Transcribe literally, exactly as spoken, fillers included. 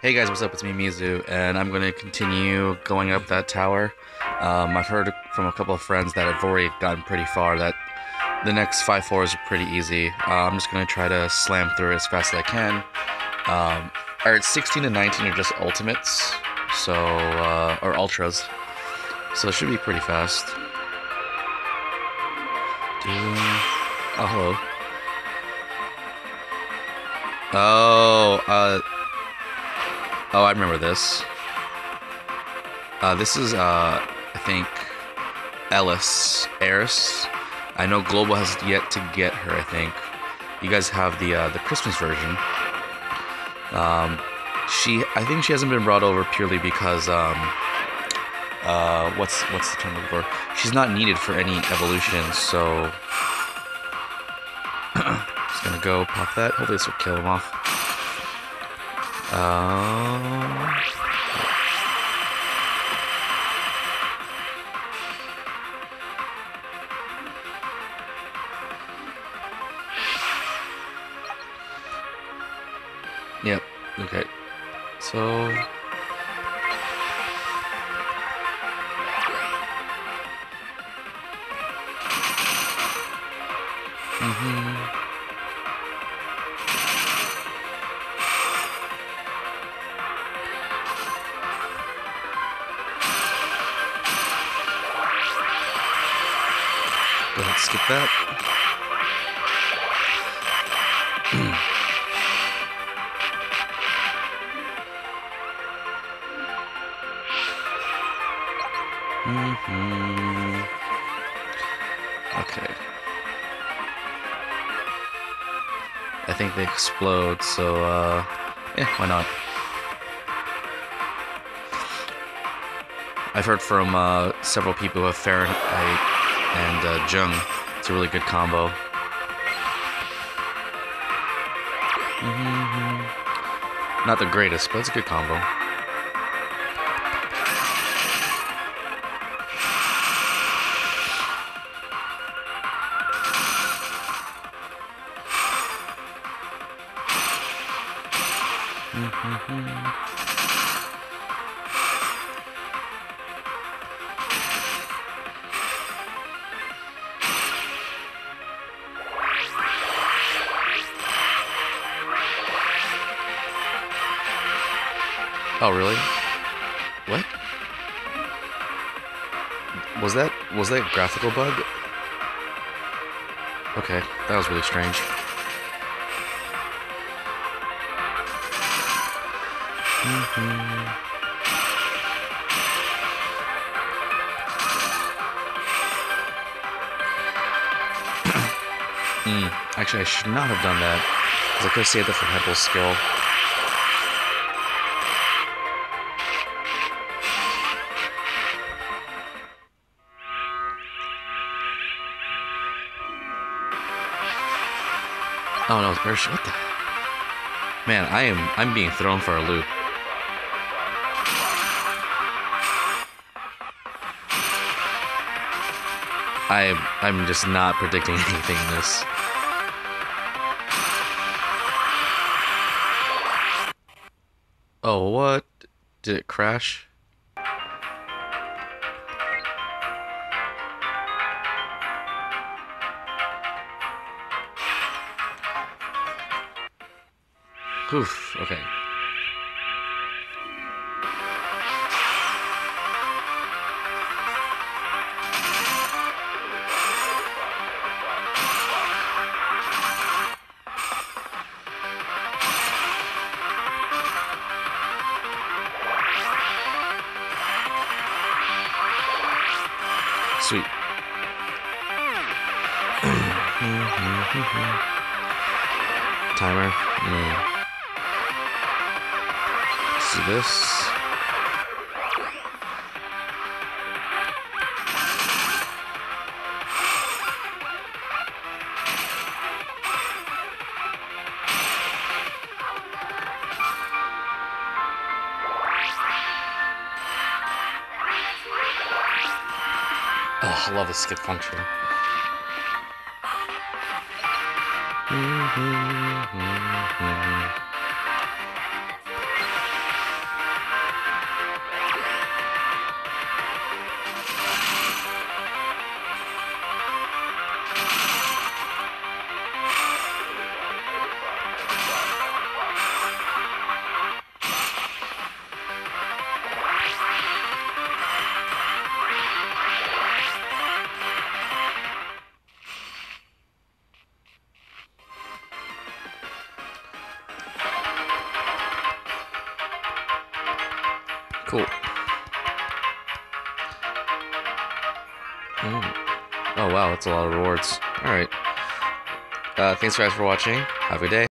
Hey guys, what's up? It's me, Mizu, and I'm going to continue going up that tower. Um, I've heard from a couple of friends that have already gotten pretty far, that the next five floors are pretty easy. Uh, I'm just going to try to slam through it as fast as I can. Um, Alright, sixteen and nineteen are just ultimates, so, uh, or ultras, so it should be pretty fast. Oh, hello. Oh, uh, oh, I remember this. Uh, this is, uh, I think, Ellis, Eris. I know Global has yet to get her, I think. You guys have the, uh, the Christmas version. Um, she, I think she hasn't been brought over purely because, um, uh, what's, what's the term I'm looking for? She's not needed for any evolution, so... Just gonna go pop that. Hopefully this will kill him off. Um... Yep, okay. So... Mm-hmm. Go ahead, skip that. Mm-hmm. Okay. I think they explode, so, uh, yeah, why not? I've heard from, uh, several people who have Fahrenheit and, uh, Jung. It's a really good combo. Mm-hmm. Not the greatest, but it's a good combo. Mm-hmm. Oh, really? What? Was that was that a graphical bug? Okay, that was really strange. Mm-hmm. mm, actually, I should not have done that, because I could have saved that for Heppel's skill. Oh no, Ursh, what the? Man, I am I'm being thrown for a loop. I I'm just not predicting anything in this. Oh, what? Did it crash? Oof, okay. Sweet. Timer. Mm. Let's do this. Oh, I love the skip function. Cool. Mm. Oh wow, that's a lot of rewards. All right. Uh, thanks guys for watching. Have a good day.